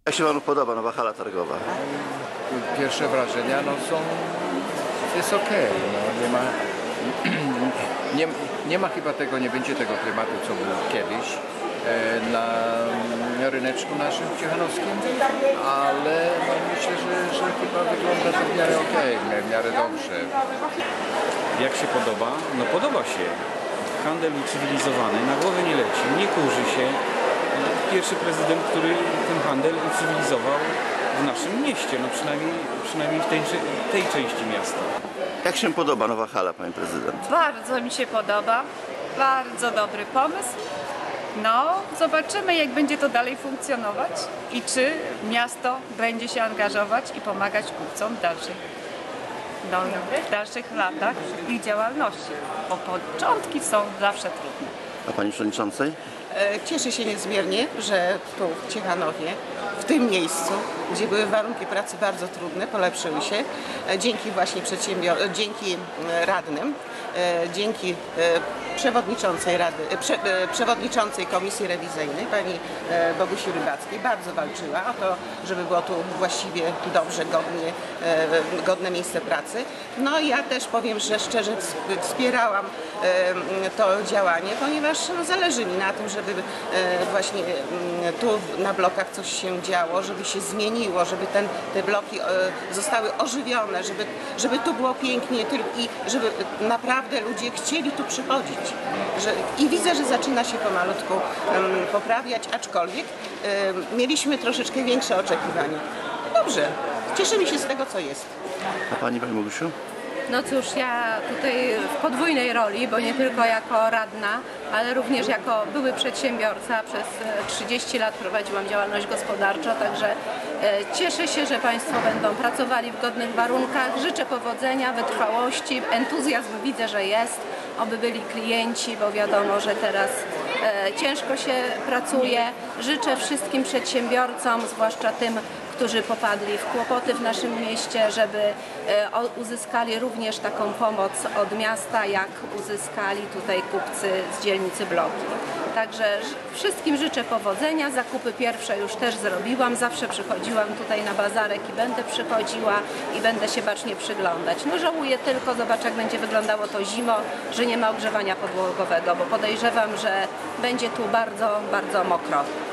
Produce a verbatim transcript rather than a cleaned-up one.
Jak się Panu podoba nowa hala targowa? Pierwsze wrażenia no są, jest okej, no, nie ma, nie, nie ma chyba tego, nie będzie tego klimatu, co było kiedyś e, na ryneczku naszym ciechanowskim, ale no, myślę, że, że chyba wygląda to w miarę okej, w miarę dobrze. Jak się podoba? No podoba się. Handel ucywilizowany, na głowę nie leci, nie kurzy się. Pierwszy prezydent, który ten handel ucywilizował w naszym mieście, no przynajmniej, przynajmniej w tej, tej części miasta. Jak się podoba nowa hala, Pani Prezydent? Bardzo mi się podoba, bardzo dobry pomysł. No, zobaczymy, jak będzie to dalej funkcjonować i czy miasto będzie się angażować i pomagać kupcom w dalszych, no, w dalszych latach ich działalności, bo początki są zawsze trudne. A Pani Przewodniczącej? Cieszę się niezmiernie, że tu w Ciechanowie, w tym miejscu, gdzie były warunki pracy bardzo trudne, polepszyły się dzięki właśnie przedsiębior- dzięki radnym, dzięki przewodniczącej Rady, prze, przewodniczącej Komisji Rewizyjnej, pani Bogusi Rybackiej. Bardzo walczyła o to, żeby było tu właściwie dobrze, godnie, godne miejsce pracy. No ja też powiem, że szczerze wspierałam to działanie, ponieważ no, zależy mi na tym, żeby właśnie tu na blokach coś się działo, żeby się zmieniło, żeby ten, te bloki zostały ożywione, żeby, żeby tu było pięknie i żeby naprawdę ludzie chcieli tu przychodzić. Że, I widzę, że zaczyna się pomalutku um, poprawiać, aczkolwiek um, mieliśmy troszeczkę większe oczekiwania. Dobrze, cieszymy się z tego, co jest. A Pani, Pani Bogusiu? No cóż, ja tutaj w podwójnej roli, bo nie tylko jako radna, ale również jako były przedsiębiorca. Przez trzydzieści lat prowadziłam działalność gospodarczą, także cieszę się, że Państwo będą pracowali w godnych warunkach. Życzę powodzenia, wytrwałości, entuzjazm widzę, że jest. Oby byli klienci, bo wiadomo, że teraz e, ciężko się pracuje. Życzę wszystkim przedsiębiorcom, zwłaszcza tym, którzy popadli w kłopoty w naszym mieście, żeby e, uzyskali również taką pomoc od miasta, jak uzyskali tutaj kupcy z dzielnicy Bloki. Także wszystkim życzę powodzenia. Zakupy pierwsze już też zrobiłam. Zawsze przychodziłam tutaj na bazarek i będę przychodziła i będę się bacznie przyglądać. No żałuję tylko, zobacz jak będzie wyglądało to zimą, że nie ma ogrzewania podłogowego, bo podejrzewam, że będzie tu bardzo, bardzo mokro.